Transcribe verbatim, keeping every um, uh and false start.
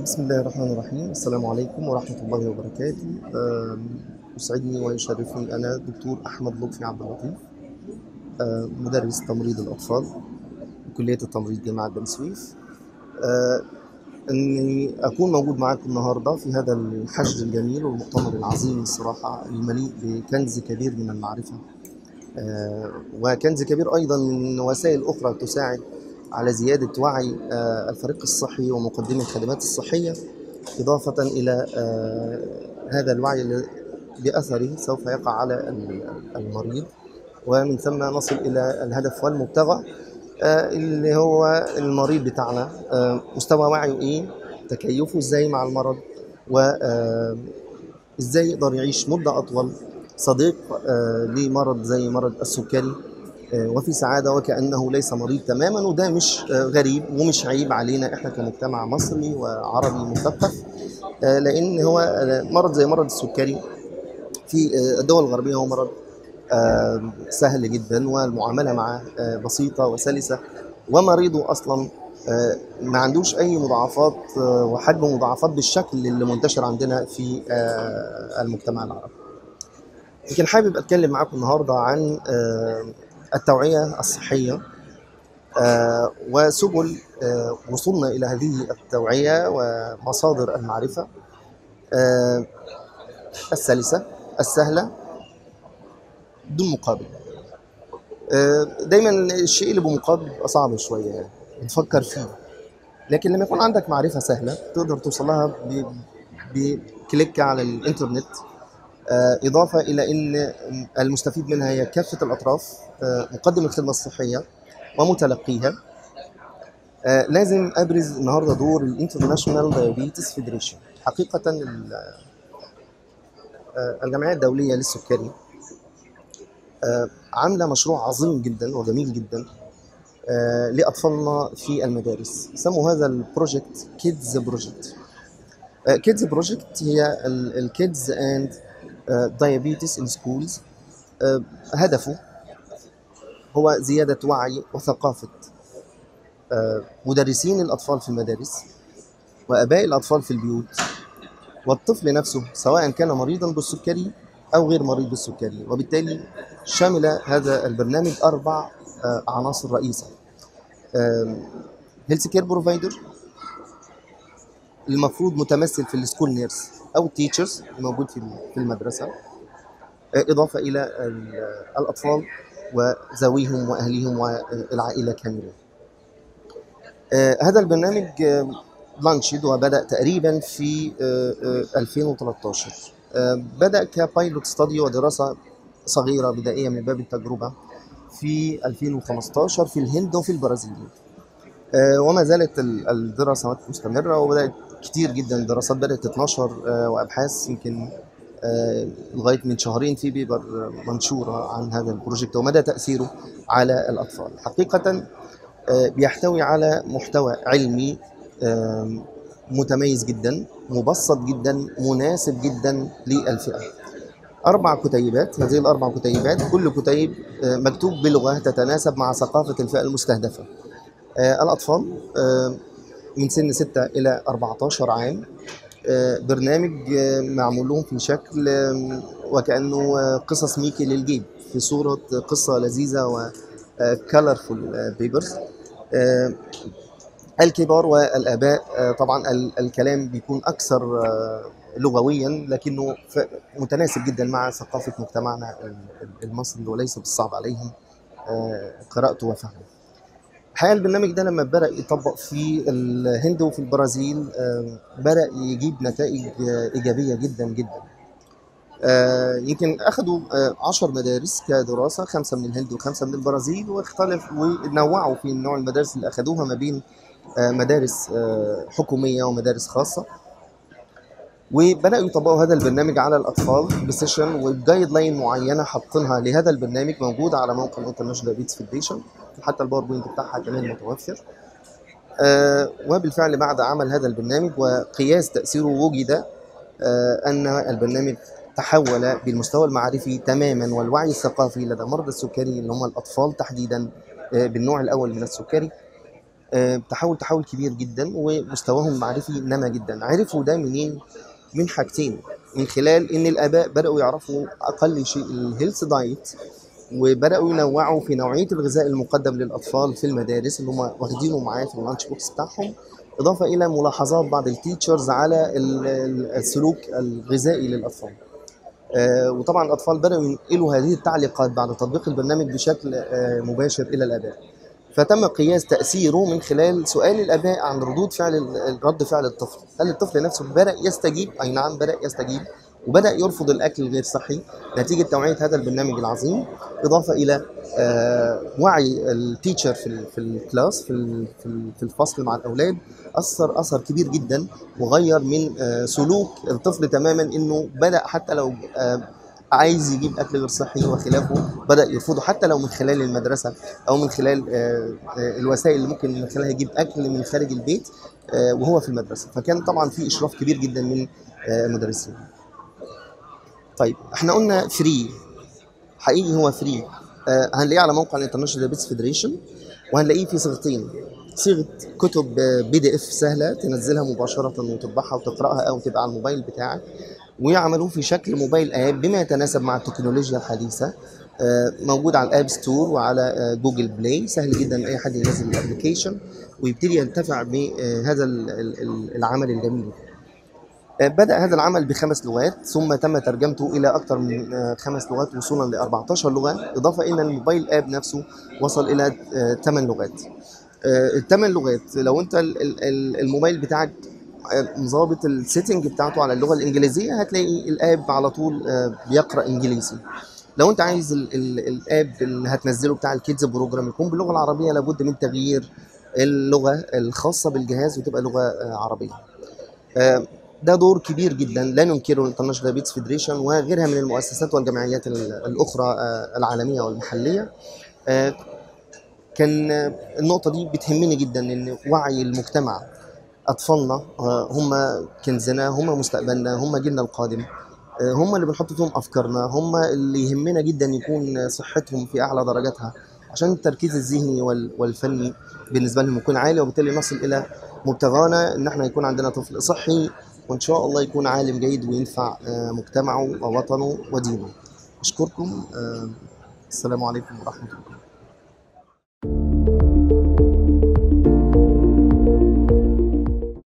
بسم الله الرحمن الرحيم. السلام عليكم ورحمة الله وبركاته. آم، يسعدني ويشرفني أنا دكتور أحمد لطفي عبد اللطيف، آم، مدرس تمريض الأطفال بكلية التمريض جامعة بني سويف. آه، إني أكون موجود معاكم النهاردة في هذا الحشد الجميل والمؤتمر العظيم الصراحة المليء بكنز كبير من المعرفة، آه، وكنز كبير أيضا من وسائل أخرى تساعد على زيادة وعي آه، الفريق الصحي ومقدمي الخدمات الصحية، إضافة إلى آه، هذا الوعي اللي بأثره سوف يقع على المريض، ومن ثم نصل إلى الهدف والمبتغى، آه، اللي هو المريض بتاعنا آه، مستوى وعيه إيه، تكيفه إزاي مع المرض، وإزاي يقدر يعيش مدة أطول صديق آه، لمرض زي مرض السكري، آه، وفي سعادة وكأنه ليس مريض تماما. وده مش آه، غريب ومش عيب علينا إحنا كمجتمع مصري وعربي مثقف، آه، لأن هو آه، مرض زي مرض السكري في آه، الدول الغربية هو مرض آه، سهل جدا، والمعاملة معه آه، بسيطة وسلسة، ومريضه أصلا آه، ما عندوش أي مضاعفات آه، وحجم مضاعفات بالشكل اللي منتشر عندنا في آه، المجتمع العربي. يمكن حابب أتكلم معاكم النهاردة عن آه، التوعية الصحية آه، وسبل آه، وصولنا إلى هذه التوعية ومصادر المعرفة آه، السلسة السهلة بدون مقابل. آه، دايما الشيء اللي بمقابل بيبقى صعب شوية يعني نفكر فيه، لكن لما يكون عندك معرفة سهلة تقدر توصلها ب- بكليك على الإنترنت، آه، إضافة إلى أن المستفيد منها هي كافة الأطراف، آه، مقدم الخدمة الصحية ومتلقيها. آه، لازم أبرز النهاردة دور الانترناشونال دايابيتس فيدريشن. حقيقة ال- آه، الجمعية الدولية للسكري آه، عاملة مشروع عظيم جدا وجميل جدا آه، لأطفالنا في المدارس. سموا هذا البروجكت كيدز بروجكت. كيدز بروجكت هي الكيدز اند دايابيتس ان سكولز. هدفه هو زيادة وعي وثقافة آه، مدرسين الأطفال في المدارس وآباء الأطفال في البيوت والطفل نفسه، سواء كان مريضا بالسكري أو غير مريض بالسكري. وبالتالي شمل هذا البرنامج أربع آه، عناصر رئيسة: هيلث كير بروفايدر المفروض متمثل في السكول نيرس او التيتشرز الموجود في في المدرسه، آه، اضافه الى ال- الاطفال وذويهم واهليهم والعائله كامله. آه، هذا البرنامج آه، لانشد وبدا تقريبا في آه، آه، ألفين وثلاثة عشر. آه، بدا كبايلوت ستادي ودراسه صغيره بدائيه من باب التجربه في ألفين وخمستاشر في الهند وفي البرازيل، آه، وما زالت ال- الدراسات مستمرة، وبدأت كتير جدا دراسات بدأت تتنشر، آه، وأبحاث يمكن آه، لغاية من شهرين في بيبر منشورة عن هذا البروجكت ومدى تأثيره على الأطفال. حقيقة آه، بيحتوي على محتوى علمي آم، متميز جدا، مبسط جدا، مناسب جدا للفئة. أربع كتيبات، هذه الأربع كتيبات كل كتيب آه، مكتوب بلغة تتناسب مع ثقافة الفئة المستهدفة. آه، الأطفال آه، من سن ستة إلى أربعتاشر عام. آه، برنامج آه، معمول لهم في شكل آم، وكأنه آه، قصص ميكي للجيب في صورة قصة لذيذة و colorful بيبرز. الكبار والآباء آه، طبعا ال- الكلام بيكون أكثر آه، لغويا، لكنه ف- متناسب جدا مع ثقافة مجتمعنا ال- المصري، وليس بالصعب عليهم آه، قراءته وفهمه. الحقيقة البرنامج ده لما بدأ يطبق في الهند وفي البرازيل آه، بدأ يجيب نتائج آه، إيجابية جدا جدا. آه، يمكن أخدوا آه، عشر مدارس كدراسة، خمسة من الهند وخمسة من البرازيل، واختلف ونوعوا في نوع المدارس اللي أخدوها ما بين آه، مدارس آه، حكومية ومدارس خاصة، وبدأوا يطبقوا هذا البرنامج على الأطفال بسيشن وجايد لاين معينة حاطينها لهذا البرنامج موجودة على موقع الانترناشونال دايابيتس فيدريشن، حتى الباوربوينت بتاعها كمان متوفر. آه، وبالفعل بعد عمل هذا البرنامج وقياس تأثيره وجد آه، أن البرنامج تحول بالمستوى المعرفي تماما والوعي الثقافي لدى مرضى السكري اللي هم الأطفال تحديدا آه، بالنوع الأول من السكري، آه، تحول تحول كبير جدا، ومستواهم المعرفي نما جدا. عرفوا ده منين؟ من حاجتين: من خلال ان الاباء بداوا يعرفوا اقل شيء الهيلث دايت، وبداوا ينوعوا في نوعيه الغذاء المقدم للاطفال في المدارس اللي هم واخدينه معاه في اللانش بوكس بتاعهم، اضافه الى ملاحظات بعض التيتشرز على ال- ال- السلوك الغذائي للاطفال. آه، وطبعا الاطفال بداوا ينقلوا هذه التعليقات بعد تطبيق البرنامج بشكل آه، مباشر الى الاباء. فتم قياس تأثيره من خلال سؤال الآباء عن ردود فعل رد فعل الطفل. هل الطفل نفسه بدأ يستجيب؟ أي نعم، بدأ يستجيب وبدأ يرفض الأكل الغير صحي نتيجة توعية هذا البرنامج العظيم، إضافة إلى آه، وعي التيتشر في ال- في الكلاس في ال- في ال- في الفصل مع الأولاد. أثر أثر كبير جدا، وغير من آه، سلوك الطفل تماما، إنه بدأ حتى لو آه، عايز يجيب اكل غير صحي وخلافه بدا يرفضه، حتى لو من خلال المدرسه او من خلال آه، آه، الوسائل اللي ممكن من خلالها يجيب اكل من خارج البيت آه، وهو في المدرسه. فكان طبعا في اشراف كبير جدا من آه، المدرسين. طيب احنا قلنا فري، حقيقي هو فري. آه، هنلاقيه على موقع الانترناشونال دايابيتس فيدريشن، وهنلاقيه في صيغتين: صيغه كتب بي دي اف سهله تنزلها مباشره وتطبعها وتقراها، او تبقى على الموبايل بتاعك، ويعملوه في شكل موبايل اب بما يتناسب مع التكنولوجيا الحديثه. آه، موجود على الاب ستور وعلى آه، جوجل بلاي. سهل جدا اي حد ينزل الابلكيشن ويبتدي ينتفع بهذا ال- ال- ال- العمل الجميل. آه، بدأ هذا العمل بخمس لغات، ثم تم ترجمته إلى أكثر من آه، خمس لغات، وصولا ل أربعتاشر لغة، إضافة إلى الموبايل آب نفسه وصل إلى ثمان لغات. آه، الثمان لغات، لو أنت ال- ال- ال- الموبايل بتاعك آه، مظابط السيتنج بتاعته على اللغة الإنجليزية، هتلاقي الآب على طول آه، بيقرأ إنجليزي. لو أنت عايز ال- ال- الآب اللي هتنزله بتاع الكيدز بروجرام يكون باللغة العربية، لابد من تغيير اللغة الخاصة بالجهاز وتبقى لغة آه، عربية. آه، ده دور كبير جدا لا ننكره الانترناشونال دايابيتس فيدريشن وغيرها من المؤسسات والجمعيات ال- الاخرى آه، العالميه والمحليه. آه، كان آه، النقطه دي بتهمني جدا، ان وعي المجتمع. اطفالنا آه، هم كنزنا، هم مستقبلنا، هم جيلنا القادم. آه، هم اللي بنحط فيهم افكارنا، هم اللي يهمنا جدا يكون صحتهم في اعلى درجاتها، عشان التركيز الذهني وال- والفني بالنسبه لهم يكون عالي، وبالتالي نصل الى مبتغانا ان احنا يكون عندنا طفل صحي، وان شاء الله يكون عالم جيد وينفع آه، مجتمعه ووطنه ودينه. اشكركم. آه، السلام عليكم ورحمه الله.